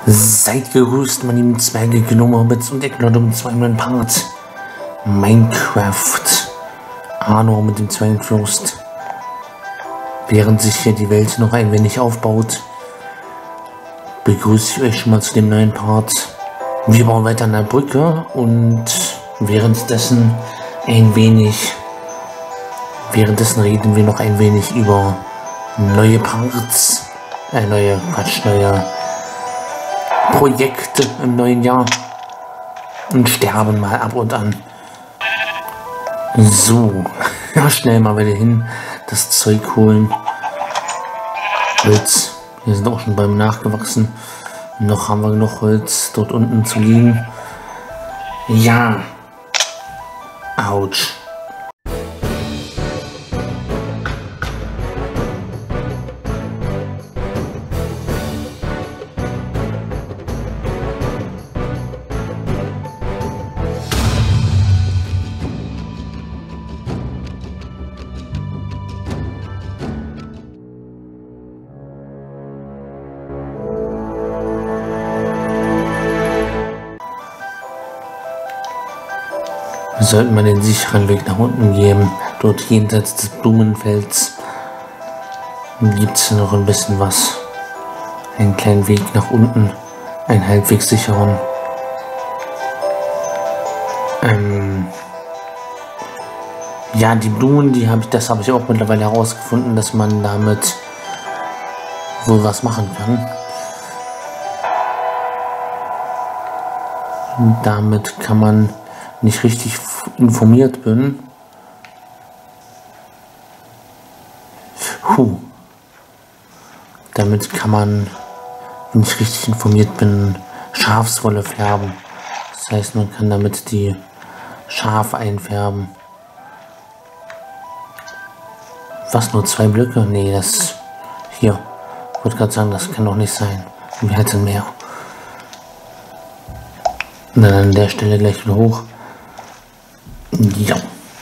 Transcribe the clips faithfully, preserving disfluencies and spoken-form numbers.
Seid gegrüßt, meine lieben Zwerge, Gnome, Hobbits und Eckleute mit zwei neuen Part. Minecraft. Arno mit dem Zwergenfürst. Während sich hier die Welt noch ein wenig aufbaut, begrüße ich euch schon mal zu dem neuen Part. Wir bauen weiter an der Brücke und währenddessen ein wenig, währenddessen reden wir noch ein wenig über neue Parts, äh, neue, Quatsch, neue Projekte im neuen Jahr und sterben mal ab und an. So, ja, schnell mal wieder hin, das Zeug holen. Holz, wir sind auch schon beim Nachgewachsen. Noch haben wir genug Holz dort unten zu liegen. Ja. Autsch. Sollten wir den sicheren Weg nach unten geben. Dort jenseits des Blumenfelds gibt es noch ein bisschen was. Einen kleinen Weg nach unten. Einen halbwegs sicheren. Ähm ja, die Blumen, die habe ich, das habe ich auch mittlerweile herausgefunden, dass man damit wohl was machen kann. Und damit kann man nicht richtig informiert bin. Huh. Damit kann man, wenn ich richtig informiert bin, Schafswolle färben. Das heißt, man kann damit die Schafe einfärben. Was, nur zwei Blöcke? Nee, das hier. Ich wollte gerade sagen, das kann doch nicht sein. Wir hätten mehr. Und dann an der Stelle gleich wieder hoch. Ja.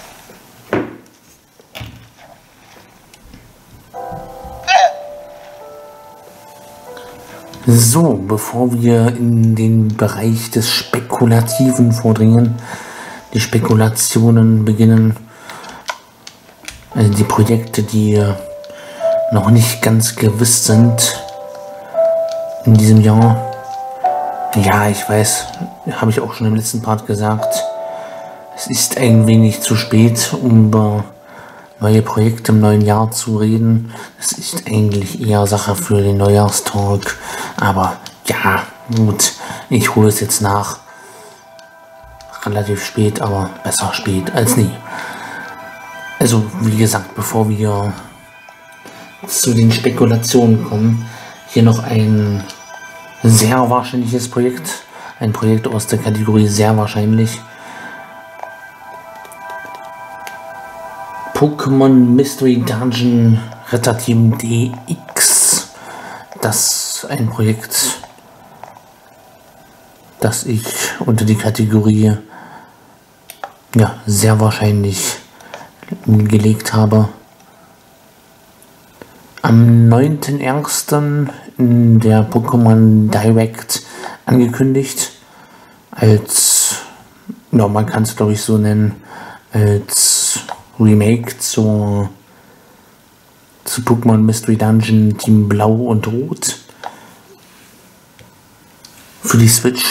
So, bevor wir in den Bereich des Spekulativen vordringen, die Spekulationen beginnen, also die Projekte, die noch nicht ganz gewiss sind in diesem Jahr. Ja, ich weiß, habe ich auch schon im letzten Part gesagt. Es ist ein wenig zu spät, um über neue Projekte im neuen Jahr zu reden. Es ist eigentlich eher Sache für den Neujahrstalk. Aber ja, gut, ich hole es jetzt nach. Relativ spät, aber besser spät als nie. Also, wie gesagt, bevor wir zu den Spekulationen kommen, hier noch ein sehr wahrscheinliches Projekt. Ein Projekt aus der Kategorie sehr wahrscheinlich. Pokémon Mystery Dungeon Retterteam D X. Das ist ein Projekt, das ich unter die Kategorie ja, sehr wahrscheinlich gelegt habe. Am neunten ersten in der Pokémon Direct angekündigt. Als, ja, man kann es glaube ich so nennen, als Remake zu, zu Pokémon Mystery Dungeon Team Blau und Rot für die Switch.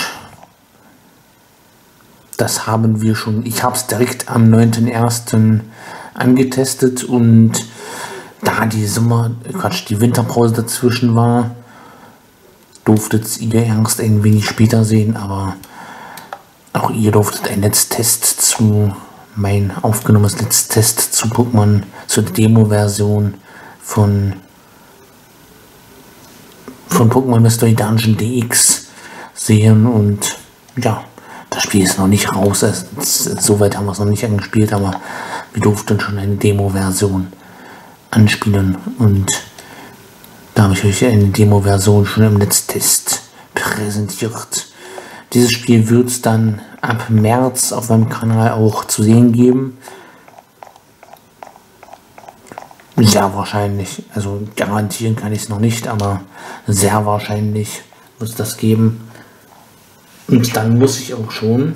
Das haben wir schon, ich habe es direkt am neunten ersten angetestet und da die Sommer, Quatsch, die Winterpause dazwischen war, durftet ihr erst ein wenig später sehen, aber auch ihr durftet einen Netztest zu mein aufgenommenes Netztest zu Pokémon, zur Demo-Version von von Pokémon Mystery Dungeon D X sehen und ja, das Spiel ist noch nicht raus, also, soweit haben wir es noch nicht angespielt, aber wir durften schon eine Demo-Version anspielen und da habe ich euch eine Demo-Version schon im Netztest präsentiert. Dieses Spiel wird es dann ab März auf meinem Kanal auch zu sehen geben. Sehr wahrscheinlich, also garantieren kann ich es noch nicht, aber sehr wahrscheinlich muss das geben. Und dann muss ich auch schon,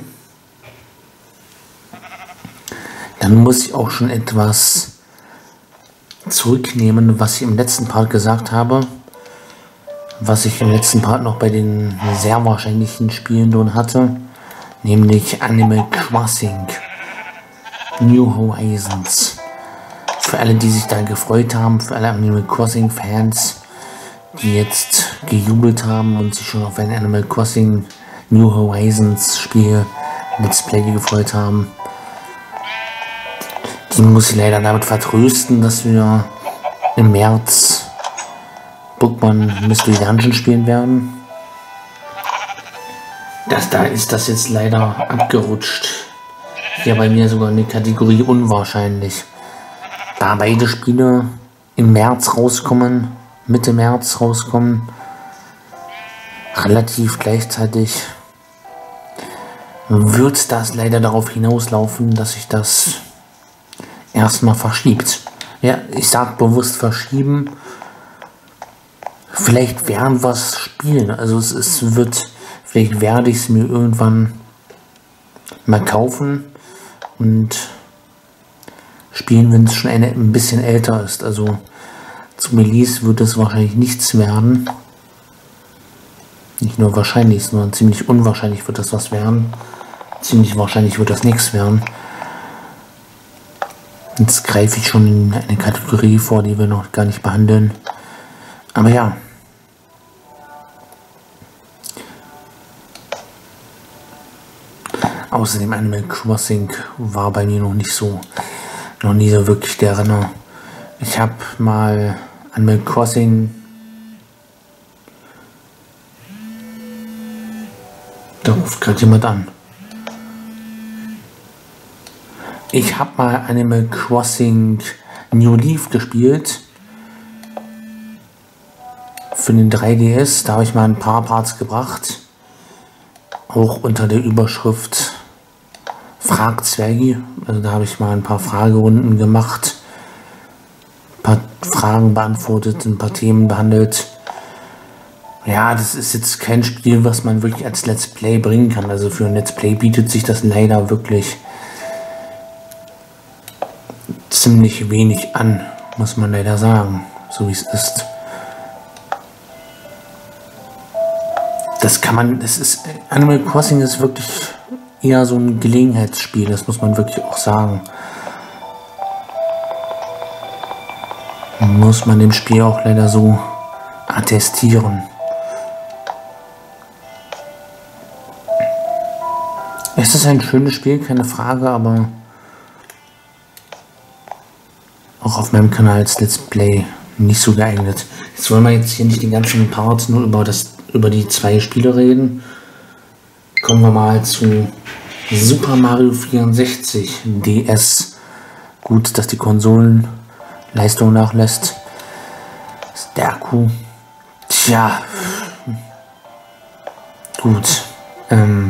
dann muss ich auch schon etwas zurücknehmen, was ich im letzten Part gesagt habe, was ich im letzten Part noch bei den sehr wahrscheinlichen Spielen drin hatte, nämlich Animal Crossing New Horizons. Für alle, die sich da gefreut haben, für alle Animal Crossing Fans, die jetzt gejubelt haben und sich schon auf ein Animal Crossing New Horizons Spiel Let's Play gefreut haben, die muss ich leider damit vertrösten, dass wir im März Pokémon Mystery Dungeon spielen werden. Das da ist das jetzt leider abgerutscht. Hier bei mir sogar eine Kategorie unwahrscheinlich. Da beide Spiele im März rauskommen, Mitte März rauskommen, relativ gleichzeitig, wird das leider darauf hinauslaufen, dass sich das erstmal verschiebt. Ja, ich sag bewusst verschieben. Vielleicht werden wir es spielen. Also es, es wird, vielleicht werde ich es mir irgendwann mal kaufen und spielen, wenn es schon eine, ein bisschen älter ist. Also zum Release wird es wahrscheinlich nichts werden. Nicht nur wahrscheinlich, sondern ziemlich unwahrscheinlich wird das was werden. Ziemlich wahrscheinlich wird das nichts werden. Jetzt greife ich schon in eine Kategorie vor, die wir noch gar nicht behandeln. Aber ja. Außerdem Animal Crossing war bei mir noch nicht so, noch nie so wirklich der Renner. Ich habe mal Animal Crossing, da ruft gerade jemand an. Ich habe mal Animal Crossing New Leaf gespielt für den drei D S. Da habe ich mal ein paar Parts gebracht, auch unter der Überschrift Frag Zwergi. Also da habe ich mal ein paar Fragerunden gemacht, ein paar Fragen beantwortet, ein paar Themen behandelt. Ja, das ist jetzt kein Spiel, was man wirklich als Let's Play bringen kann. Also für ein Let's Play bietet sich das leider wirklich ziemlich wenig an, muss man leider sagen, so wie es ist. Das kann man, das ist, Animal Crossing ist wirklich eher so ein Gelegenheitsspiel, das muss man wirklich auch sagen. Muss man dem Spiel auch leider so attestieren. Es ist ein schönes Spiel, keine Frage, aber auch auf meinem Kanal als Let's Play nicht so geeignet. Jetzt wollen wir jetzt hier nicht den ganzen Part nur über, das, über die zwei Spiele reden. Kommen wir mal zu Super Mario vierundsechzig D S. Gut, dass die Konsolenleistung nachlässt. Sterku. Tja. Gut. Ähm.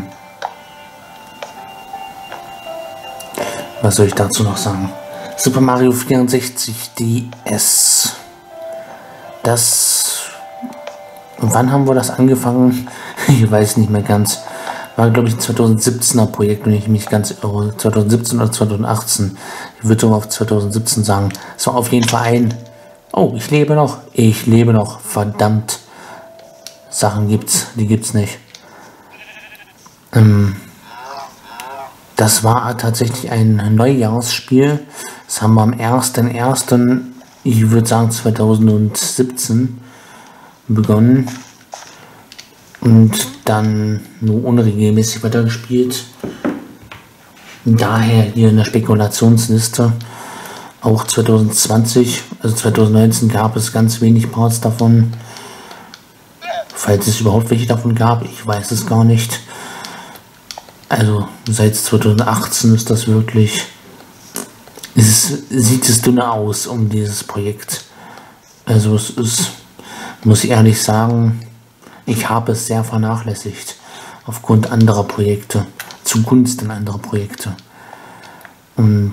Was soll ich dazu noch sagen? Super Mario vierundsechzig D S. Das... Wann haben wir das angefangen? Ich weiß nicht mehr ganz. War, glaube ich, ein zweitausendsiebzehner Projekt, wenn ich mich ganz irre. zweitausendsiebzehn oder zweitausendachtzehn. Ich würde auf zweitausendsiebzehn sagen. Es war auf jeden Fall ein... Oh, ich lebe noch. Ich lebe noch. Verdammt. Sachen gibt's. Die gibt's nicht. Ähm... Das war tatsächlich ein Neujahrsspiel. Das haben wir am ersten ersten, ich würde sagen zweitausendsiebzehn, begonnen. Und dann nur unregelmäßig weitergespielt. Daher hier in der Spekulationsliste. Auch zweitausendzwanzig, also zweitausendneunzehn gab es ganz wenig Parts davon. Falls es überhaupt welche davon gab, ich weiß es gar nicht. Also seit zweitausendachtzehn ist das wirklich, ist, sieht es dünner aus um dieses Projekt. Also es ist, muss ich ehrlich sagen, ich habe es sehr vernachlässigt aufgrund anderer Projekte, zugunsten anderer Projekte. Und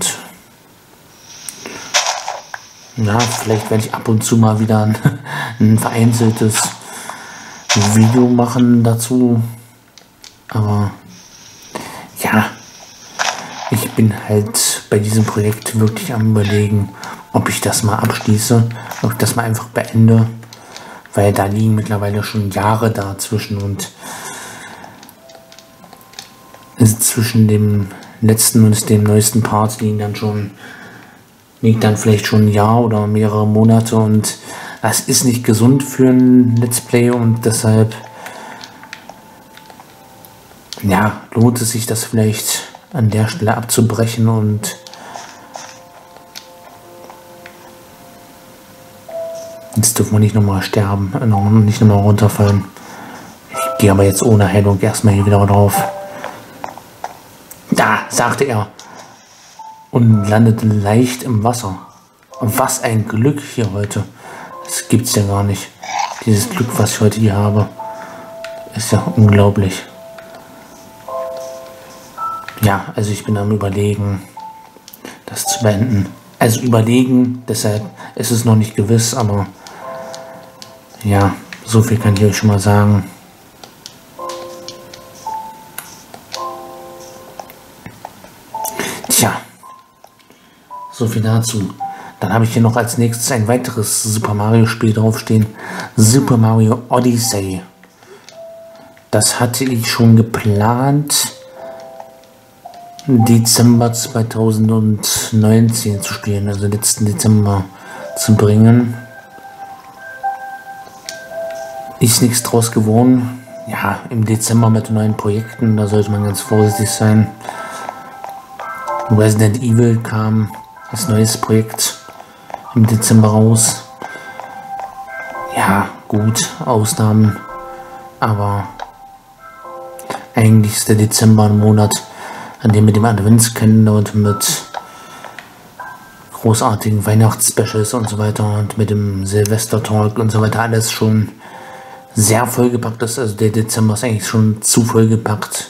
ja, vielleicht werde ich ab und zu mal wieder ein, ein vereinzeltes Video machen dazu, aber ja, ich bin halt bei diesem Projekt wirklich am Überlegen, ob ich das mal abschließe, ob ich das mal einfach beende, weil da liegen mittlerweile schon Jahre dazwischen und zwischen dem letzten und dem neuesten Part liegen dann schon, liegt dann vielleicht schon ein Jahr oder mehrere Monate und das ist nicht gesund für ein Let's Play und deshalb ja, lohnt es sich das vielleicht an der Stelle abzubrechen und jetzt dürfen wir nicht nochmal sterben, nicht nochmal runterfallen. Ich gehe aber jetzt ohne Heilung erstmal hier wieder drauf. Da, sagte er und landete leicht im Wasser. Was ein Glück hier heute. Das gibt's ja gar nicht. Dieses Glück, was ich heute hier habe, ist ja unglaublich. Ja, also ich bin am Überlegen, das zu beenden. Also überlegen, deshalb ist es noch nicht gewiss, aber ja, so viel kann ich euch schon mal sagen. Tja, so viel dazu. Dann habe ich hier noch als nächstes ein weiteres Super Mario Spiel draufstehen. Super Mario Odyssey. Das hatte ich schon geplant, Dezember zweitausendneunzehn zu spielen, also letzten Dezember zu bringen. Ist nichts draus geworden. Ja, im Dezember mit neuen Projekten, da sollte man ganz vorsichtig sein. Resident Evil kam als neues Projekt im Dezember raus. Ja, gut, Ausnahmen, aber eigentlich ist der Dezember ein Monat, an dem mit dem Adventskalender und mit großartigen Weihnachtsspecials und so weiter und mit dem Silvester-Talk und so weiter alles schon sehr vollgepackt ist. Also der Dezember ist eigentlich schon zu vollgepackt.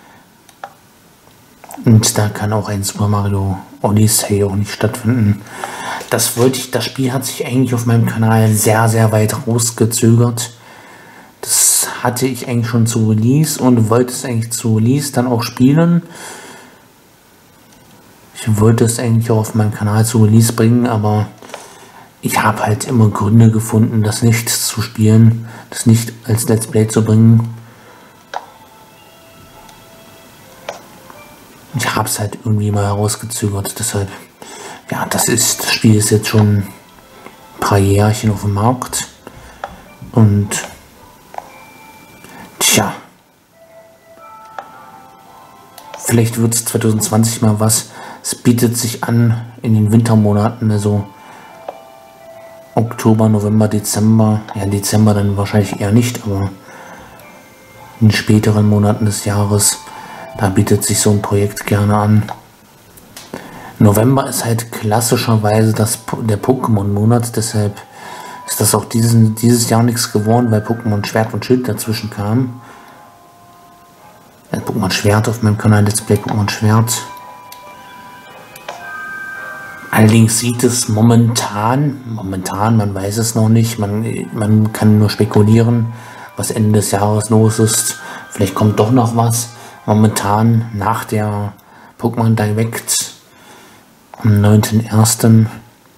Und da kann auch ein Super Mario Odyssey auch nicht stattfinden. Das wollte ich, das Spiel hat sich eigentlich auf meinem Kanal sehr, sehr weit rausgezögert. Das hatte ich eigentlich schon zu Release und wollte es eigentlich zu Release dann auch spielen. Ich wollte es eigentlich auch auf meinem Kanal zu Release bringen, aber ich habe halt immer Gründe gefunden, das nicht zu spielen, das nicht als Let's Play zu bringen. Ich habe es halt irgendwie mal herausgezögert, deshalb, ja, das ist, das Spiel ist jetzt schon ein paar Jährchen auf dem Markt und tja, vielleicht wird es zwanzig zwanzig mal was. Es bietet sich an in den Wintermonaten, also Oktober, November, Dezember, ja Dezember dann wahrscheinlich eher nicht, aber in späteren Monaten des Jahres, da bietet sich so ein Projekt gerne an. November ist halt klassischerweise das, der Pokémon-Monat, deshalb ist das auch diesen, dieses Jahr nichts geworden, weil Pokémon Schwert und Schild dazwischen kam. Ja, Pokémon Schwert auf meinem Kanal, Let's Play Pokémon Schwert. Allerdings sieht es momentan, momentan, man weiß es noch nicht, man, man kann nur spekulieren, was Ende des Jahres los ist. Vielleicht kommt doch noch was. Momentan nach der Pokémon Direct am neunten ersten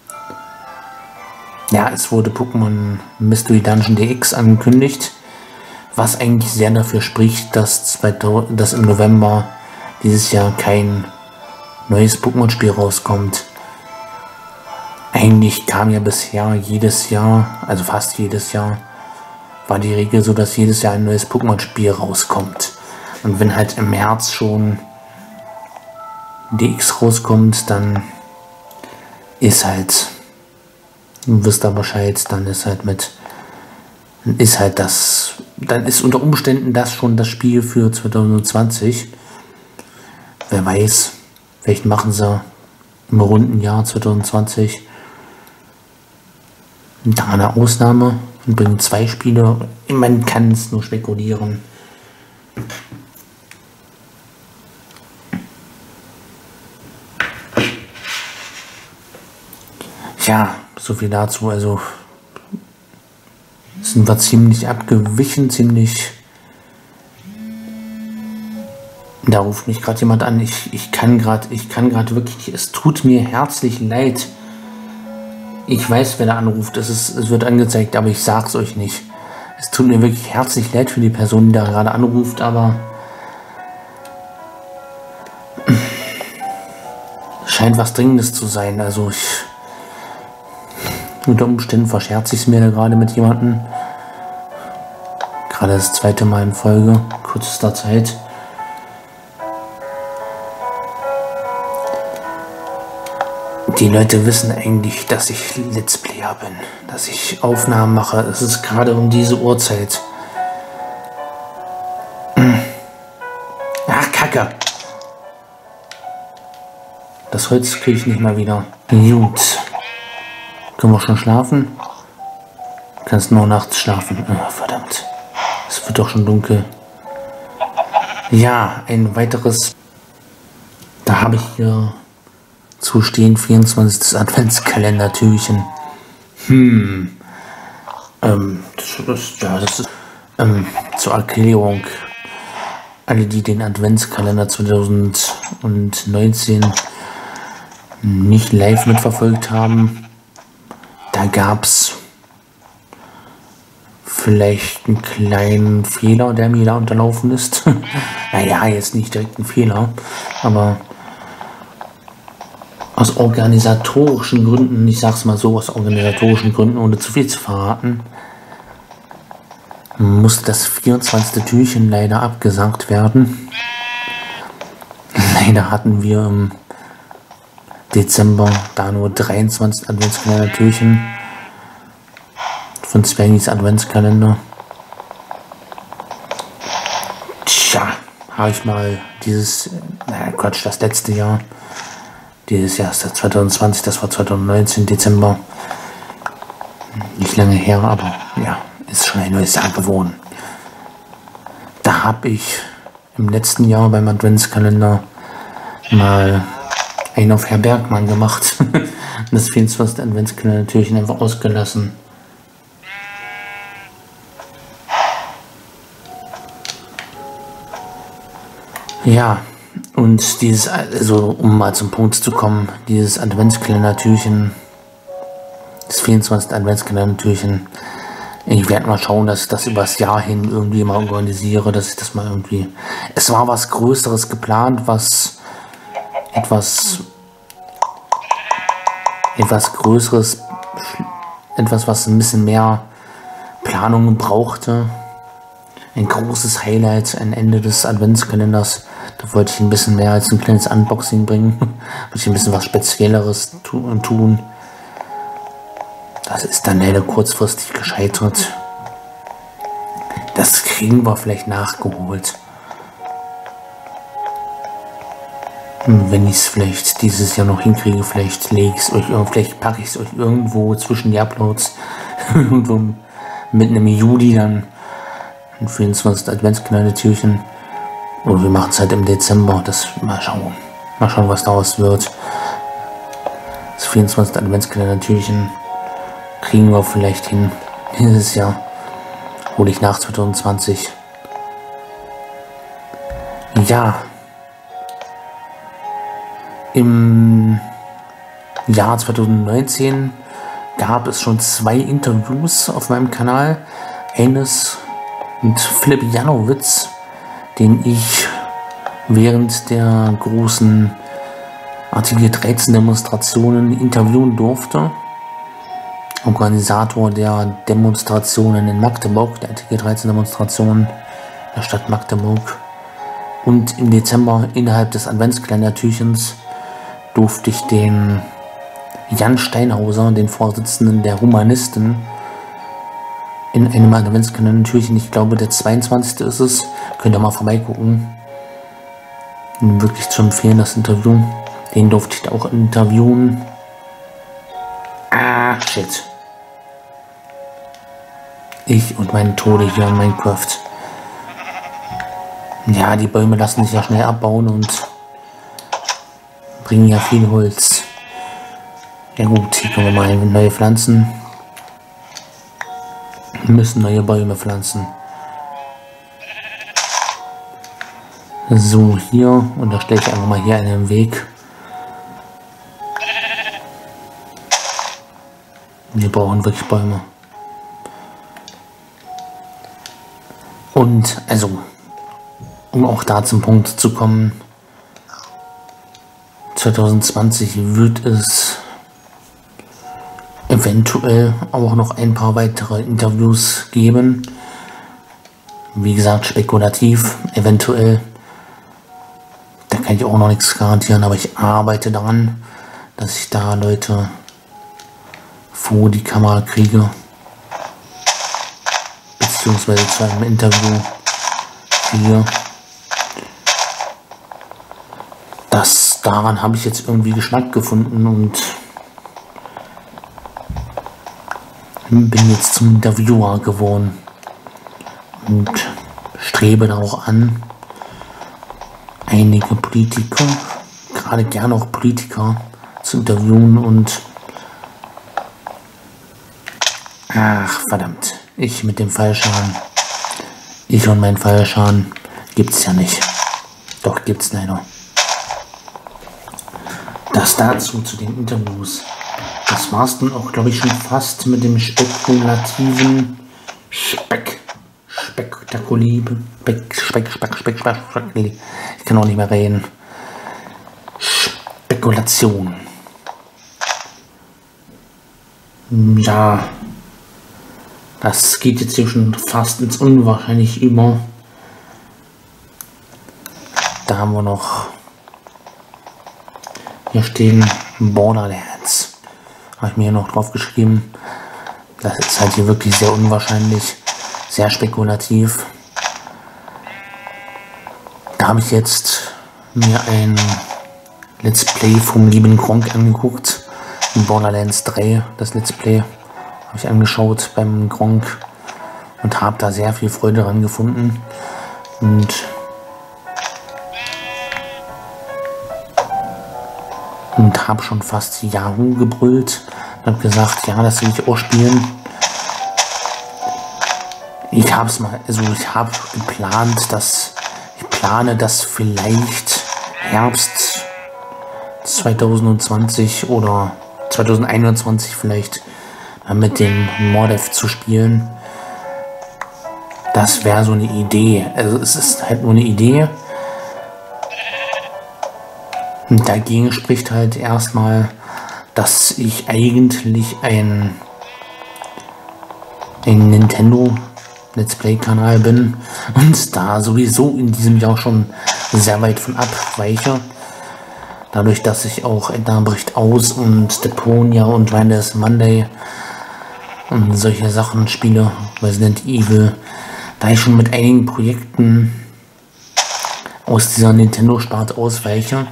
Ja, es wurde Pokémon Mystery Dungeon D X angekündigt, was eigentlich sehr dafür spricht, dass, dass im November dieses Jahr kein neues Pokémon-Spiel rauskommt. Eigentlich kam ja bisher jedes Jahr, also fast jedes Jahr, war die Regel so, dass jedes Jahr ein neues Pokémon-Spiel rauskommt. Und wenn halt im März schon D X rauskommt, dann ist halt, du wirst da Bescheid, dann ist halt mit, dann ist halt das, dann ist unter Umständen das schon das Spiel für zwanzig zwanzig. Wer weiß, vielleicht machen sie im runden Jahr zwanzig zwanzig da eine Ausnahme und bringen zwei Spiele. Man kann es nur spekulieren. Ja, so viel dazu. Also sind wir ziemlich abgewichen, ziemlich... Da ruft mich gerade jemand an. Ich, ich kann gerade, ich kann gerade wirklich, es tut mir herzlich leid. Ich weiß, wer da anruft, es, ist, es wird angezeigt, aber ich sag's euch nicht. Es tut mir wirklich herzlich leid für die Person, die da gerade anruft, aber scheint was Dringendes zu sein. Also ich, unter Umständen verscherze ich es mir da gerade mit jemandem. Gerade das zweite Mal in Folge, kürzester Zeit. Die Leute wissen eigentlich, dass ich Let's Player bin, dass ich Aufnahmen mache. Es ist gerade um diese Uhrzeit. Ach, Kacke. Das Holz kriege ich nicht mal wieder. Gut. Können wir schon schlafen? Kannst nur nachts schlafen. Oh, verdammt. Es wird doch schon dunkel. Ja, ein weiteres. Da habe ich hier zu stehen, vierundzwanzigstes Adventskalender-Türchen. Hm. Ähm, das, das, ja, das ist, ähm, zur Erklärung. Alle, die den Adventskalender zweitausendneunzehn nicht live mitverfolgt haben, da gab es vielleicht einen kleinen Fehler, der mir da unterlaufen ist. Naja, jetzt nicht direkt ein Fehler, aber aus organisatorischen Gründen, ich sag's mal so, aus organisatorischen Gründen, ohne zu viel zu verraten, musste das vierundzwanzigste Türchen leider abgesagt werden. Leider hatten wir im Dezember da nur dreiundzwanzig Adventskalender-Türchen von Svenny's Adventskalender. Tja, habe ich mal dieses, naja Quatsch, das letzte Jahr, dieses Jahr ist das zwanzig zwanzig, das war zwanzig neunzehn, Dezember. Nicht lange her, aber ja, ist schon ein neues Jahr geworden. Da habe ich im letzten Jahr beim Adventskalender mal einen auf Herr Bergmann gemacht. Das vierundzwanzigste Adventskalender natürlich einfach ausgelassen. Ja, und dieses, also um mal zum Punkt zu kommen, dieses Adventskalender-Türchen, das vierundzwanzigste Adventskalender-Türchen, ich werde mal schauen, dass ich das übers Jahr hin irgendwie mal organisiere, dass ich das mal irgendwie... Es war was Größeres geplant, was etwas... etwas Größeres, etwas, was ein bisschen mehr Planung brauchte. Ein großes Highlight, ein Ende des Adventskalenders. Da wollte ich ein bisschen mehr als ein kleines Unboxing bringen. Wollte ich ein bisschen was Spezielleres tun. Das ist dann leider kurzfristig gescheitert. Das kriegen wir vielleicht nachgeholt. Wenn ich es vielleicht dieses Jahr noch hinkriege, vielleicht lege ich es euch, vielleicht packe ich es euch irgendwo zwischen die Uploads. Irgendwo mitten im Juli dann ein vierundzwanzigste Adventskalender-Türchen. Oder wir machen es halt im Dezember. Das mal schauen. Mal schauen, was daraus wird. Das vierundzwanzigste Adventskalender-Türchen kriegen wir vielleicht hin. Dieses Jahr hole ich nach zwanzig zwanzig. Ja. Im Jahr zwanzig neunzehn gab es schon zwei Interviews auf meinem Kanal. Eines mit Philipp Janowitz, den ich während der großen Artikel dreizehn Demonstrationen interviewen durfte. Organisator der Demonstrationen in Magdeburg, der Artikel dreizehn Demonstrationen der Stadt Magdeburg. Und im Dezember innerhalb des Adventskalender-Türchens durfte ich den Jan Steinhauser, den Vorsitzenden der Humanisten, in einem Adventskalender-Türchen, ich glaube der zweiundzwanzigste ist es, könnt ihr mal vorbeigucken. Wirklich zu empfehlen, das Interview. Den durfte ich da auch interviewen. Ah, shit. Ich und meine Tode hier in Minecraft. Ja, die Bäume lassen sich ja schnell abbauen und bringen ja viel Holz. Ja gut, hier können wir mal neue Pflanzen. Wir müssen neue Bäume pflanzen. So, hier, und da stelle ich einfach mal hier einen Weg. Wir brauchen wirklich Bäume. Und, also, um auch da zum Punkt zu kommen, zwanzig zwanzig wird es eventuell auch noch ein paar weitere Interviews geben. Wie gesagt, spekulativ, eventuell. Da kann ich auch noch nichts garantieren, aber ich arbeite daran, dass ich da Leute vor die Kamera kriege. Beziehungsweise zu einem Interview hier. Das, daran habe ich jetzt irgendwie Geschmack gefunden und bin jetzt zum Interviewer geworden und strebe da auch an, einige Politiker, gerade gerne auch Politiker, zu interviewen und ach verdammt, ich mit dem Fallschaden, ich und mein Fallschaden gibt's ja nicht, doch gibt's leider. Das dazu zu den Interviews. Das war's dann auch, glaube ich, schon fast mit dem spekulativen Speck. Spektakulieb. Speck, Speck, Speck, Speck, Speck, Speck. Ich kann auch nicht mehr reden. Spekulation. Ja. Das geht jetzt hier schon fast ins Unwahrscheinliche über. Da haben wir noch. Hier stehen Borderlands. Habe ich mir hier noch drauf geschrieben. Das ist halt hier wirklich sehr unwahrscheinlich, sehr spekulativ. Da habe ich jetzt mir ein Let's Play vom lieben Gronk angeguckt. In Borderlands drei, das Let's Play, habe ich angeschaut beim Gronk und habe da sehr viel Freude dran gefunden. Und und habe schon fast Yahoo gebrüllt und habe gesagt, ja, das will ich auch spielen. Ich habe es mal, also ich habe geplant, dass ich plane, dass vielleicht Herbst zwanzig zwanzig oder zwanzig einundzwanzig vielleicht mit dem Mordev zu spielen. Das wäre so eine Idee. Also es ist halt nur eine Idee. Und dagegen spricht halt erstmal, dass ich eigentlich ein, ein Nintendo Let's Play Kanal bin und da sowieso in diesem Jahr schon sehr weit von abweiche. Dadurch, dass ich auch Edna bricht aus und Deponia und Randall's Monday und solche Sachen spiele, Resident Evil, da ich schon mit einigen Projekten aus dieser Nintendo-Sparte ausweiche,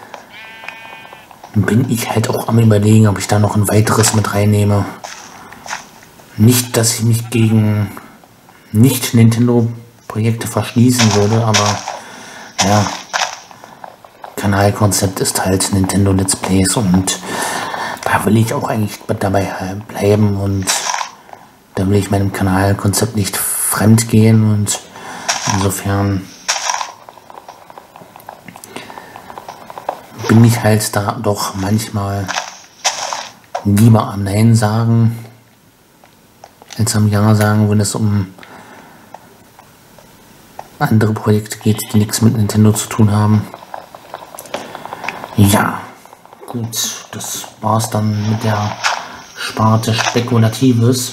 bin ich halt auch am Überlegen, ob ich da noch ein weiteres mit reinnehme. Nicht, dass ich mich gegen Nicht-Nintendo-Projekte verschließen würde, aber ja, Kanalkonzept ist halt Nintendo Let's Plays und da will ich auch eigentlich dabei bleiben und da will ich meinem Kanalkonzept nicht fremd gehen und insofern bin ich halt da doch manchmal lieber am Nein sagen als am Ja sagen, wenn es um andere Projekte geht, die nichts mit Nintendo zu tun haben. Ja, gut, das war's dann mit der Sparte Spekulatives.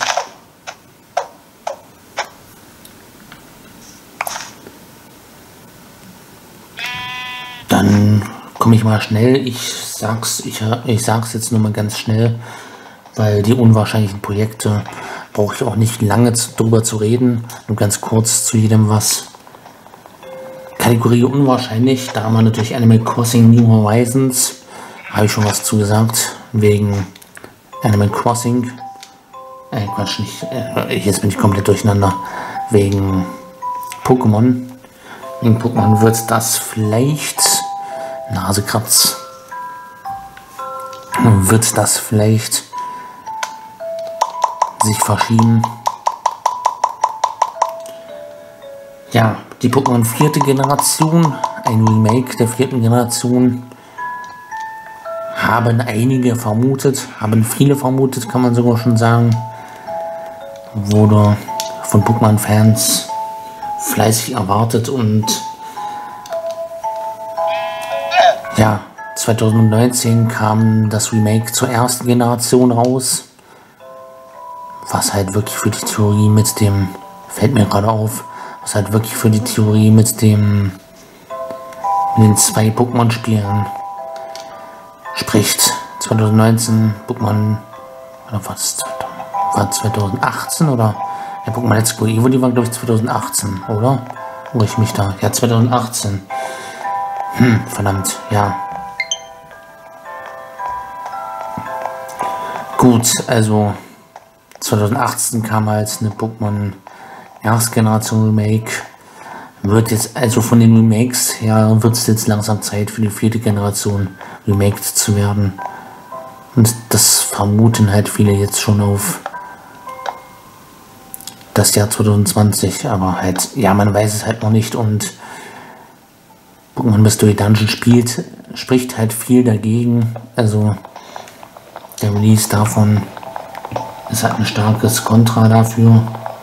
Dann komme ich mal schnell, ich sag's, ich, ich sag's jetzt nur mal ganz schnell, weil die unwahrscheinlichen Projekte brauche ich auch nicht lange drüber zu reden, nur ganz kurz zu jedem was. Kategorie unwahrscheinlich, da haben wir natürlich Animal Crossing New Horizons, habe ich schon was zugesagt, wegen Animal Crossing, äh Quatsch, nicht, äh, jetzt bin ich komplett durcheinander, wegen Pokémon, wegen Pokémon wird das vielleicht, Nasekratz, wird das vielleicht sich verschieben, Ja, die Pokémon vierte Generation, ein Remake der vierten Generation, haben einige vermutet, haben viele vermutet, kann man sogar schon sagen. Wurde von Pokémon-Fans fleißig erwartet und ja, zweitausendneunzehn kam das Remake zur ersten Generation raus, was halt wirklich für die Theorie mit dem, fällt mir gerade auf, was halt wirklich für die Theorie mit dem, mit den zwei Pokémon-Spielen spricht. zweitausendneunzehn Pokémon, oder was, war zweitausendachtzehn oder? Ja, Pokémon Let's Go Evo, die war glaube ich zweitausendachtzehn, oder? Oder ich mich da? Ja, zweitausendachtzehn. Hm, verdammt, ja. Gut, also zweitausendachtzehn kam halt eine Pokémon Erstgeneration Remake. Wird jetzt, also von den Remakes her, wird es jetzt langsam Zeit für die vierte Generation remaked zu werden. Und das vermuten halt viele jetzt schon auf das Jahr zweitausendzwanzig, aber halt, ja, man weiß es halt noch nicht und Pokémon Mystery Dungeon spielt, spricht halt viel dagegen, also der Release davon ist halt ein starkes Kontra dafür.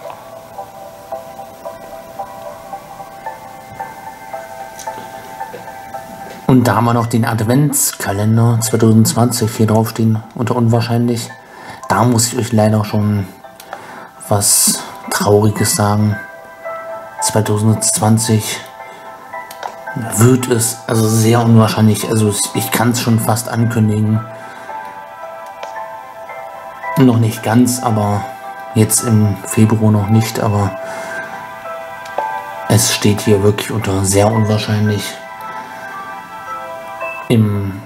Und da haben wir noch den Adventskalender zweitausendzwanzig hier draufstehen, unter unwahrscheinlich. Da muss ich euch leider schon was Trauriges sagen. zweitausendzwanzig wird es also sehr unwahrscheinlich, also ich kann es schon fast ankündigen. Noch nicht ganz, aber jetzt im Februar noch nicht, aber es steht hier wirklich unter sehr unwahrscheinlich. Im,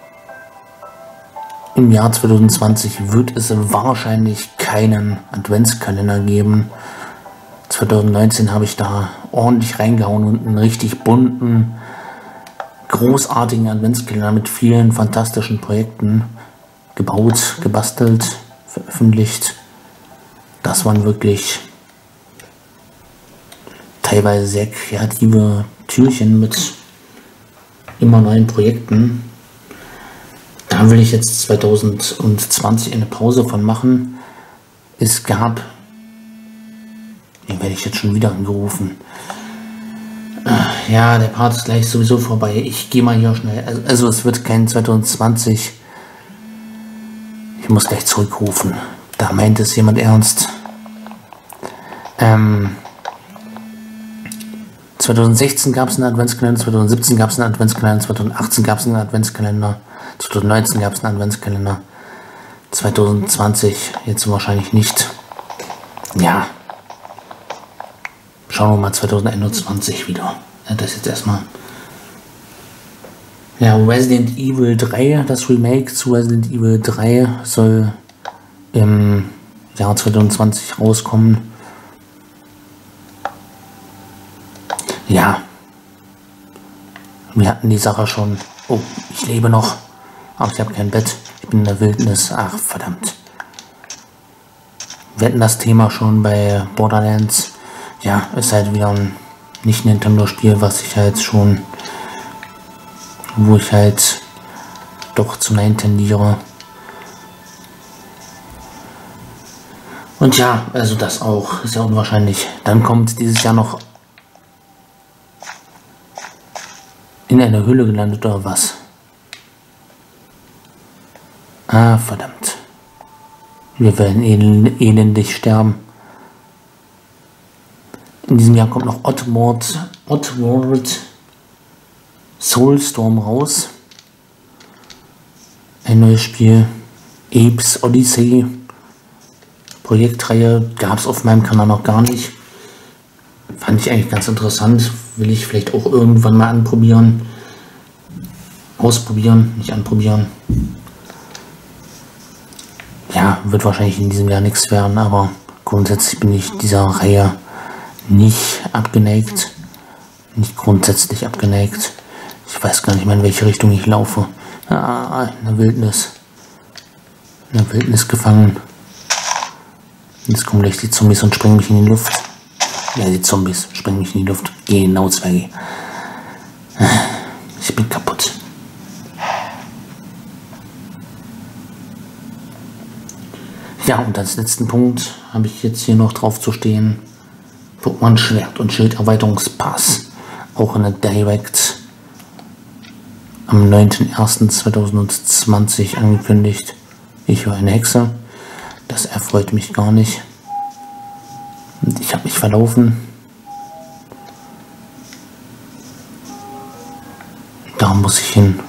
Im Jahr zweitausendzwanzig wird es wahrscheinlich keinen Adventskalender geben. zweitausendneunzehn habe ich da ordentlich reingehauen und einen richtig bunten, großartigen Adventskalender mit vielen fantastischen Projekten gebaut, gebastelt, veröffentlicht. Das waren wirklich teilweise sehr kreative Türchen mit immer neuen Projekten. Da will ich jetzt zweitausendzwanzig eine Pause von machen. Es gab, den werde ich jetzt schon wieder angerufen. Ja, der Part ist gleich sowieso vorbei. Ich gehe mal hier schnell. Also, also es wird kein zweitausendzwanzig. Ich muss gleich zurückrufen. Da meint es jemand ernst. Ähm, zweitausendsechzehn gab es einen Adventskalender, zweitausendsiebzehn gab es einen Adventskalender, zweitausendachtzehn gab es einen Adventskalender, zweitausendneunzehn gab es einen Adventskalender, zweitausendzwanzig jetzt wahrscheinlich nicht. Ja, schauen wir mal zweitausendeinundzwanzig wieder. Ja, das jetzt erstmal. Ja, Resident Evil drei, das Remake zu Resident Evil drei soll im Jahr zweitausendzwanzig rauskommen. Ja, wir hatten die Sache schon. Oh, ich lebe noch, aber ich habe kein Bett. Ich bin in der Wildnis. Ach, verdammt. Wir hatten das Thema schon bei Borderlands. Ja, ist halt wieder ein Nicht-Nintendo-Spiel, was ich halt schon, wo ich halt doch zu Nein tendiere. Und ja, also das auch, ist ja unwahrscheinlich. Dann kommt dieses Jahr noch in einer Höhle gelandet oder was? Ah, verdammt. Wir werden elend, elendig sterben. In diesem Jahr kommt noch Oddworld, Oddworld Soulstorm raus. Ein neues Spiel. Apes Odyssey. Projektreihe gab es auf meinem Kanal noch gar nicht. Fand ich eigentlich ganz interessant. Will ich vielleicht auch irgendwann mal anprobieren. Ausprobieren, nicht anprobieren. Ja, wird wahrscheinlich in diesem Jahr nichts werden, aber grundsätzlich bin ich dieser Reihe nicht abgeneigt. Nicht grundsätzlich abgeneigt. Ich weiß gar nicht mehr, in welche Richtung ich laufe. Ah, in der Wildnis. In der Wildnis gefangen. Jetzt kommen gleich die Zombies und springen mich in die Luft. Ja, die Zombies sprengen mich in die Luft. Genau, Zwerge. Ich bin kaputt. Ja, und als letzten Punkt habe ich jetzt hier noch drauf zu stehen. Pokémon Schwert und Schild Erweiterungspass. Auch in der Direct am neunten ersten zweitausendzwanzig angekündigt. Ich höre eine Hexe. Das erfreut mich gar nicht. Und ich habe mich verlaufen. Da muss ich hin.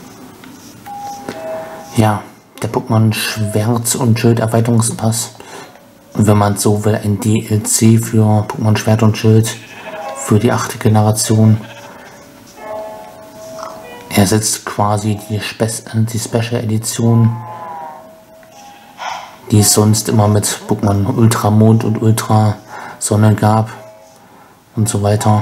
Ja, der Pokémon Schwert und Schild Erweiterungspass. Und wenn man so will, ein D L C für Pokémon Schwert und Schild für die achte Generation. Er ersetzt quasi die, Spe die Special Edition, die es sonst immer mit Pokémon Ultramond und Ultra Sonne gab und so weiter.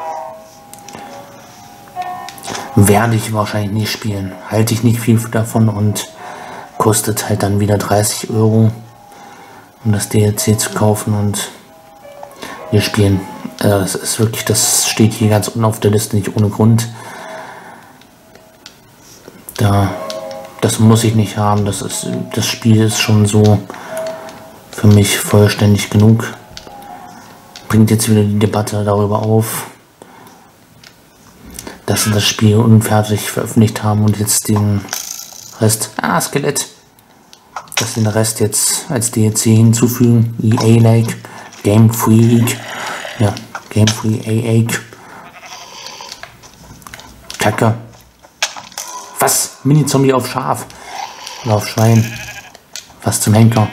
Werde ich wahrscheinlich nicht spielen. Halte ich nicht viel davon und kostet halt dann wieder dreißig Euro, um das D L C zu kaufen, und wir spielen. Äh, das ist wirklich, das steht hier ganz unten auf der Liste nicht ohne Grund. Da, das muss ich nicht haben. Das ist, das Spiel ist schon so für mich vollständig genug. Bringt jetzt wieder die Debatte darüber auf, dass sie das Spiel unfertig veröffentlicht haben und jetzt den Rest, ah, Skelett, dass sie den Rest jetzt als D L C hinzufügen. E A-like, Game Freak, ja, Game Freak, A A. Kacke. Was? Mini-Zombie auf Schaf. Oder auf Schwein. Was zum Henker.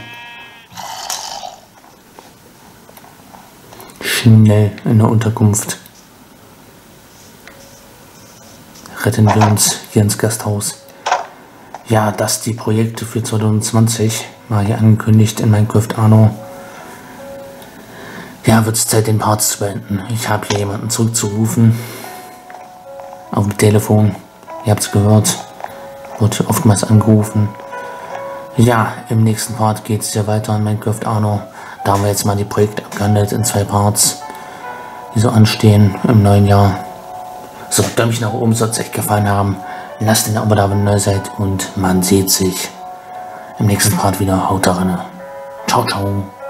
Schnell in der Unterkunft. Retten wir uns hier ins Gasthaus. Ja, das die Projekte für zweitausendzwanzig mal hier angekündigt in Minecraft Anno. Ja, wird es Zeit, den Part zu beenden. Ich habe hier jemanden zurückzurufen. Auf dem Telefon. Ihr habt es gehört. Wird oftmals angerufen. Ja, im nächsten Part geht es ja weiter in Minecraft Anno. Da haben wir jetzt mal die Projekte abgehandelt in zwei Parts, die so anstehen im neuen Jahr. So, Däumchen nach oben, soll es euch gefallen haben. Lasst den Abo da, wenn ihr neu seid, und man sieht sich im nächsten Part wieder. Haut da rein. Ciao, ciao.